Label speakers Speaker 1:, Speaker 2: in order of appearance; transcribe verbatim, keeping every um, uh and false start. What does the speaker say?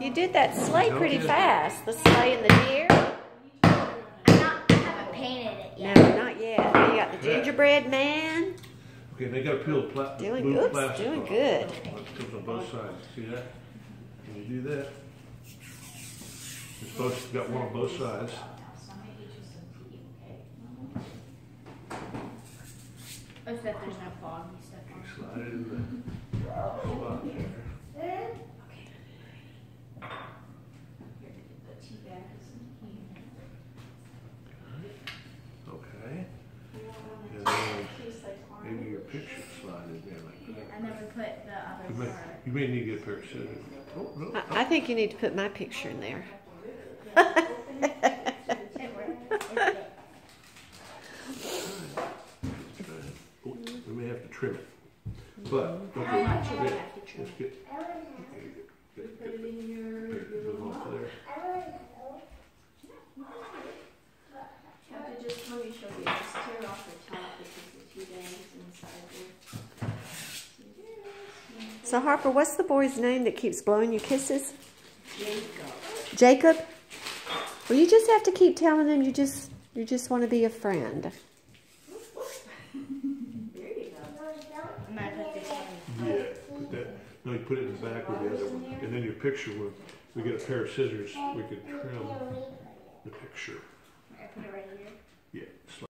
Speaker 1: You did that sleigh pretty fast. The sleigh and the deer.
Speaker 2: I'm not, I haven't painted it yet.
Speaker 1: No, not yet. You got the gingerbread man.
Speaker 3: Okay, they got to peel the pla
Speaker 1: Doing
Speaker 3: blue
Speaker 1: good.
Speaker 3: plastic
Speaker 1: Doing
Speaker 3: off.
Speaker 1: good.
Speaker 3: It comes on both sides. See that? Can you do that? It's both got one on both sides.
Speaker 2: Except there's no foggy stuff
Speaker 3: You
Speaker 2: on it.
Speaker 3: slide it in the spot there. Okay. And then maybe your picture slide in there like that.
Speaker 2: I never put the
Speaker 3: You
Speaker 2: other
Speaker 3: may,
Speaker 2: part.
Speaker 3: you may need to get a pair of scissors. Oh, no.
Speaker 1: I, I think you need to put my picture in there.
Speaker 2: It worked.
Speaker 3: Oh, we may have to trim it. But, okay,
Speaker 2: I'm not sure we
Speaker 3: yeah,
Speaker 2: have to trim
Speaker 3: let's get, get, get, get the put off there.
Speaker 4: Have to just, let me show you, just tear off the top because the two bags inside there.
Speaker 1: So Harper, what's the boy's name that keeps blowing you kisses?
Speaker 4: Jacob.
Speaker 1: Jacob? Well, you just have to keep telling him you just you just want to be a friend.
Speaker 4: There you go.
Speaker 2: I'm gonna put this one.
Speaker 3: Yeah, put that, no, you put it in the back with the other one. And then your picture, when we get a pair of scissors, we could trim the picture.
Speaker 2: I put it right here.
Speaker 3: Yeah.